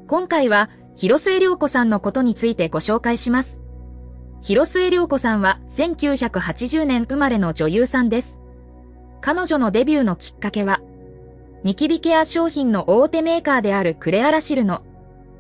今回は広末涼子さんのことについてご紹介します。広末涼子さんは1980年生まれの女優さんです。彼女のデビューのきっかけは、ニキビケア商品の大手メーカーであるクレアラシルの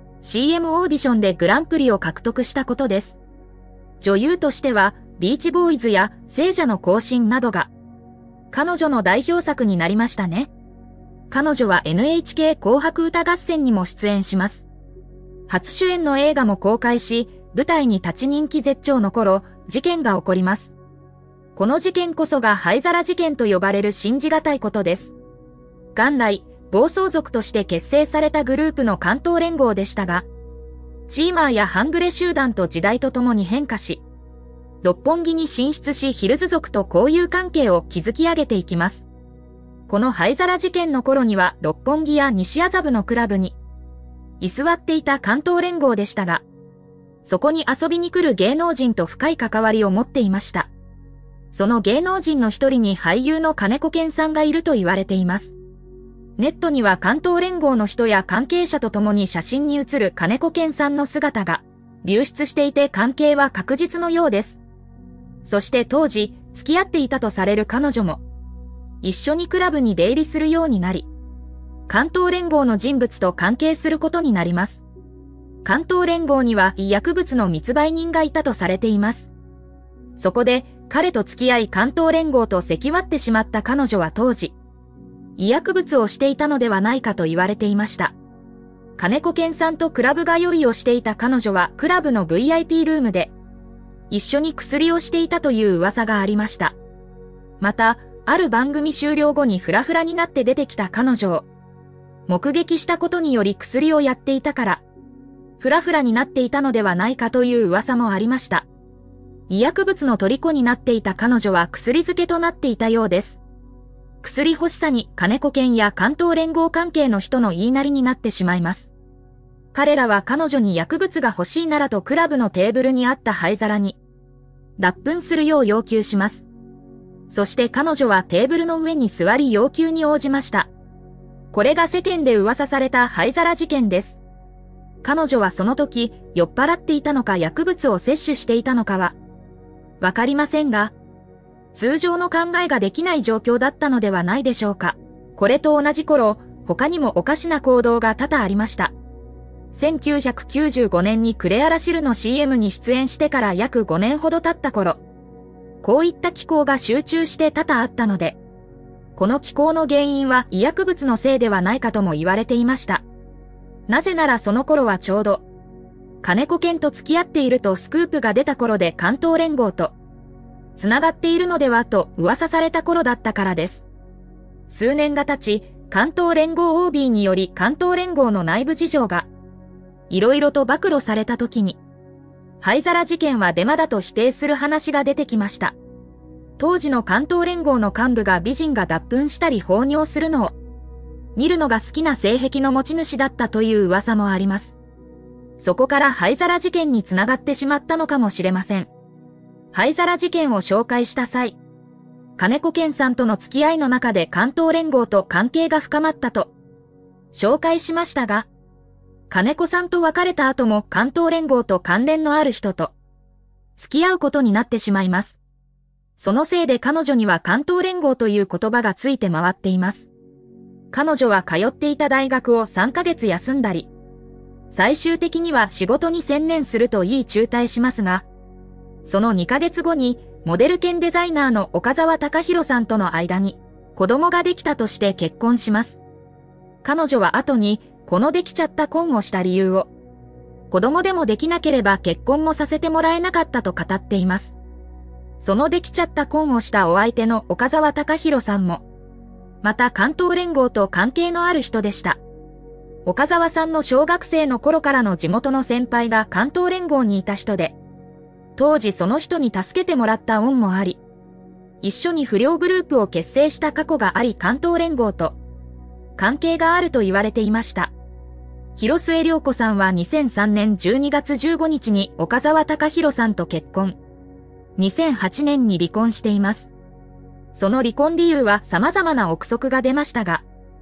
CM オーディションでグランプリを獲得したことです。女優としては、ビーチボーイズや聖者の行進などが彼女の代表作になりましたね。彼女は NHK 紅白歌合戦にも出演します。初主演の映画も公開し、舞台に立ち人気絶頂の頃、事件が起こります。この事件こそが灰皿事件と呼ばれる信じがたいことです。元来、暴走族として結成されたグループの関東連合でしたが、チーマーや半グレ集団と時代とともに変化し、六本木に進出しヒルズ族と交友関係を築き上げていきます。この灰皿事件の頃には六本木や西麻布のクラブに居座っていた関東連合でしたが、そこに遊びに来る芸能人と深い関わりを持っていました。その芸能人の一人に俳優の金子健さんがいると言われています。ネットには関東連合の人や関係者と共に写真に写る金子健さんの姿が流出していて関係は確実のようです。そして当時付き合っていたとされる彼女も一緒にクラブに出入りするようになり、関東連合の人物と関係することになります。関東連合には薬物の密売人がいたとされています。そこで彼と付き合い関東連合と関わってしまった彼女は当時、医薬物をしていたのではないかと言われていました。金子健さんとクラブ通いをしていた彼女はクラブの VIP ルームで一緒に薬をしていたという噂がありました。また、ある番組終了後にフラフラになって出てきた彼女を目撃したことにより薬をやっていたからフラフラになっていたのではないかという噂もありました。医薬物の虜になっていた彼女は薬漬けとなっていたようです。薬欲しさに金子健や関東連合関係の人の言いなりになってしまいます。彼らは彼女に薬物が欲しいならとクラブのテーブルにあった灰皿に脱粉するよう要求します。そして彼女はテーブルの上に座り要求に応じました。これが世間で噂された灰皿事件です。彼女はその時酔っ払っていたのか薬物を摂取していたのかはわかりませんが、通常の考えができない状況だったのではないでしょうか。これと同じ頃、他にもおかしな行動が多々ありました。1995年にクレアラシルの CM に出演してから約5年ほど経った頃、こういった気候が集中して多々あったので、この気候の原因は医薬物のせいではないかとも言われていました。なぜならその頃はちょうど、金子健と付き合っているとスクープが出た頃で関東連合とつながっているのではと噂された頃だったからです。数年が経ち、関東連合 OB により関東連合の内部事情がいろいろと暴露された時に、灰皿事件はデマだと否定する話が出てきました。当時の関東連合の幹部が美人が脱粉したり放尿するのを見るのが好きな性癖の持ち主だったという噂もあります。そこから灰皿事件につながってしまったのかもしれません。灰皿事件を紹介した際、金子健さんとの付き合いの中で関東連合と関係が深まったと紹介しましたが、金子さんと別れた後も関東連合と関連のある人と付き合うことになってしまいます。そのせいで彼女には関東連合という言葉がついて回っています。彼女は通っていた大学を3ヶ月休んだり、最終的には仕事に専念すると言い中退しますが、その2ヶ月後にモデル兼デザイナーの岡澤隆弘さんとの間に子供ができたとして結婚します。彼女は後にこのできちゃった婚をした理由を、子供でもできなければ結婚もさせてもらえなかったと語っています。そのできちゃった婚をしたお相手の岡澤隆弘さんも、また関東連合と関係のある人でした。岡澤さんの小学生の頃からの地元の先輩が関東連合にいた人で、当時その人に助けてもらった恩もあり、一緒に不良グループを結成した過去があり関東連合と関係があると言われていました。広末涼子さんは2003年12月15日に岡澤隆弘さんと結婚。2008年に離婚しています。その離婚理由は様々な憶測が出ましたが、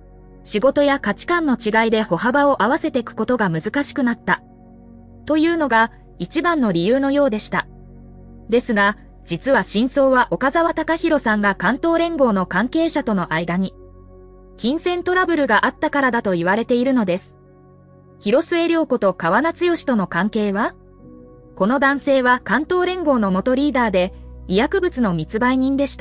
仕事や価値観の違いで歩幅を合わせていくことが難しくなった。というのが一番の理由のようでした。ですが、実は真相は岡澤隆弘さんが関東連合の関係者との間に、金銭トラブルがあったからだと言われているのです。広末涼子と川名剛との関係は？この男性は関東連合の元リーダーで、医薬物の密売人でした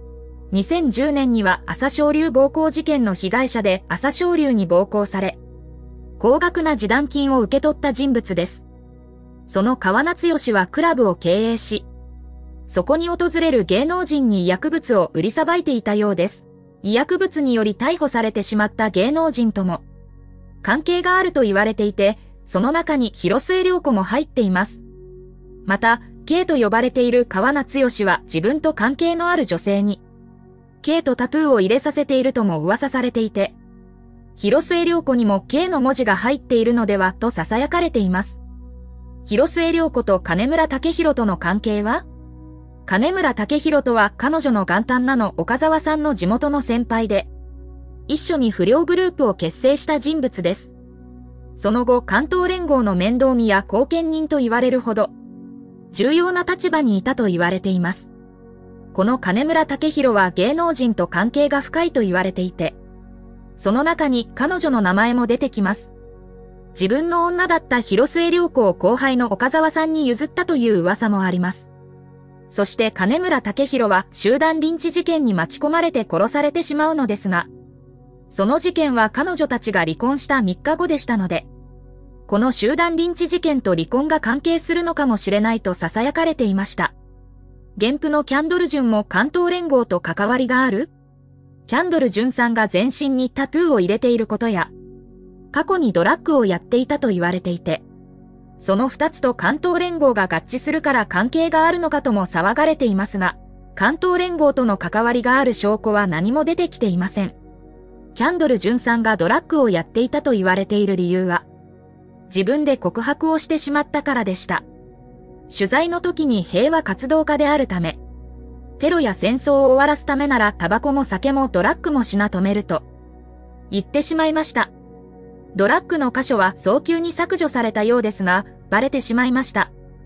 。2010年には朝青龍暴行事件の被害者で朝青龍に暴行され、高額な示談金を受け取った人物です。その川名剛はクラブを経営し、そこに訪れる芸能人に医薬物を売りさばいていたようです。医薬物により逮捕されてしまった芸能人とも関係があると言われていて、その中に広末涼子も入っています。また、K と呼ばれている川名剛は自分と関係のある女性に、K とタトゥーを入れさせているとも噂されていて、広末涼子にも K の文字が入っているのではと囁かれています。広末涼子と金村武弘との関係は？金村武弘とは彼女の元旦那の岡澤さんの地元の先輩で、一緒に不良グループを結成した人物です。その後、関東連合の面倒見や後見人と言われるほど、重要な立場にいたと言われています。この金村武弘は芸能人と関係が深いと言われていて、その中に彼女の名前も出てきます。自分の女だった広末涼子を後輩の岡澤さんに譲ったという噂もあります。そして金村武弘は集団リンチ事件に巻き込まれて殺されてしまうのですが、その事件は彼女たちが離婚した3日後でしたので、この集団リンチ事件と離婚が関係するのかもしれないと囁かれていました。原譜のキャンドル・ジュンも関東連合と関わりがある？キャンドル・ジュンさんが全身にタトゥーを入れていることや、過去にドラッグをやっていたと言われていて、その2つと関東連合が合致するから関係があるのかとも騒がれていますが、関東連合との関わりがある証拠は何も出てきていません。キャンドル・ジュンさんがドラッグをやっていたと言われている理由は、自分で告白をしてしまったからでした。取材の時に平和活動家であるため、テロや戦争を終わらすためならタバコも酒もドラッグもしな止めると言ってしまいました。ドラッグの箇所は早急に削除されたようですが、バレてしまいました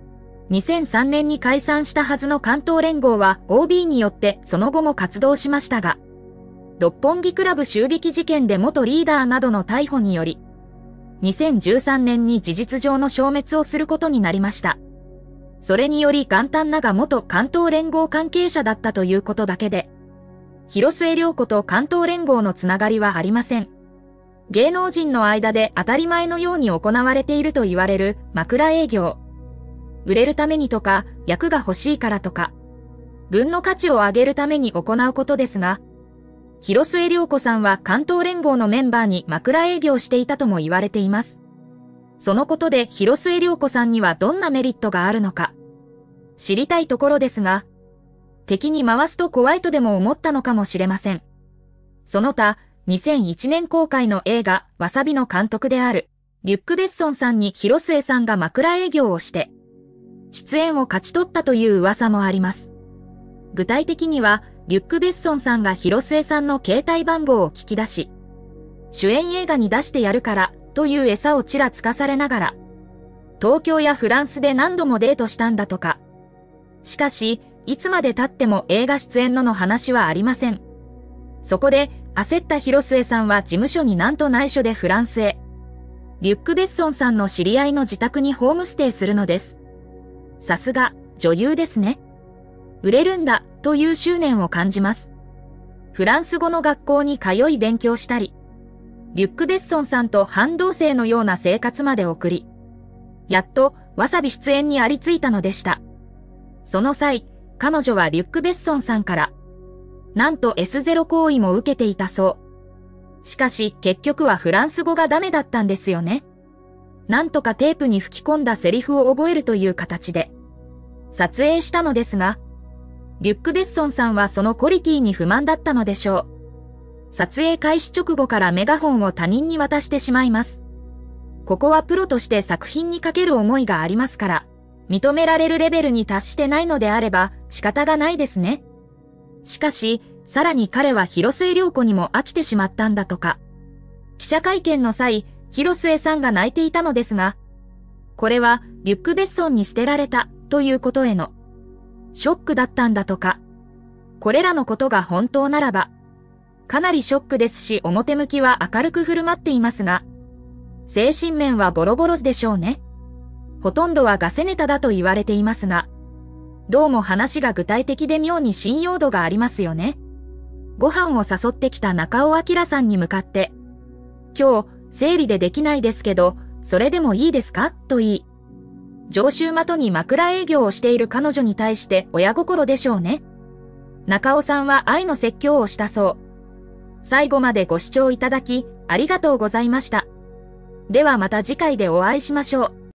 。2003年に解散したはずの関東連合は OB によってその後も活動しましたが、六本木クラブ襲撃事件で元リーダーなどの逮捕により、2013年に事実上の消滅をすることになりました。それにより元旦那が元関東連合関係者だったということだけで、広末涼子と関東連合のつながりはありません。芸能人の間で当たり前のように行われていると言われる枕営業。売れるためにとか、役が欲しいからとか、分の価値を上げるために行うことですが、広末涼子さんは関東連合のメンバーに枕営業していたとも言われています。そのことで広末涼子さんにはどんなメリットがあるのか、知りたいところですが、敵に回すと怖いとでも思ったのかもしれません。その他、2001年公開の映画、わさびの監督である、リュック・ベッソンさんに広末さんが枕営業をして、出演を勝ち取ったという噂もあります。具体的には、リュック・ベッソンさんが広末さんの携帯番号を聞き出し、主演映画に出してやるから、という餌をちらつかされながら、東京やフランスで何度もデートしたんだとか。しかし、いつまで経っても映画出演の話はありません。そこで、焦った広末さんは事務所になんと内緒でフランスへ。リュック・ベッソンさんの知り合いの自宅にホームステイするのです。さすが、女優ですね。売れるんだ、という執念を感じます。フランス語の学校に通い勉強したり、リュック・ベッソンさんと半同棲のような生活まで送り、やっと、わさび出演にありついたのでした。その際、彼女はリュック・ベッソンさんから、なんと S0 行為も受けていたそう。しかし結局はフランス語がダメだったんですよね。なんとかテープに吹き込んだセリフを覚えるという形で撮影したのですが、リュック・ベッソンさんはそのクオリティに不満だったのでしょう。撮影開始直後からメガホンを他人に渡してしまいます。ここはプロとして作品にかける思いがありますから、認められるレベルに達してないのであれば仕方がないですね。しかし、さらに彼は広末涼子にも飽きてしまったんだとか。 記者会見の際、広末さんが泣いていたのですが、これはリュック・ベッソンに捨てられたということへのショックだったんだとか。これらのことが本当ならば、かなりショックですし表向きは明るく振る舞っていますが、精神面はボロボロでしょうね。ほとんどはガセネタだと言われていますが、どうも話が具体的で妙に信用度がありますよね。ご飯を誘ってきた中尾明さんに向かって、今日、生理できないですけど、それでもいいですかと言い、常習的に枕営業をしている彼女に対して親心でしょうね。中尾さんは愛の説教をしたそう。最後までご視聴いただき、ありがとうございました。ではまた次回でお会いしましょう。